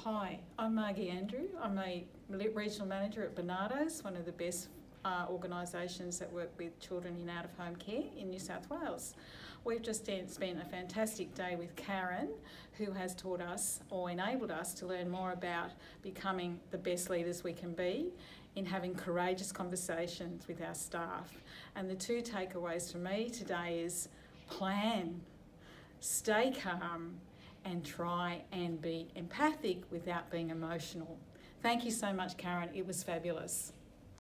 Hi, I'm Margi Andrew. I'm a regional manager at Barnados, one of the best organisations that work with children in out-of-home care in New South Wales. We've just spent a fantastic day with Karen, who has taught us or enabled us to learn more about becoming the best leaders we can be in having courageous conversations with our staff. And the two takeaways for me today is plan, stay calm, and try and be empathic without being emotional. Thank you so much, Karen. It was fabulous.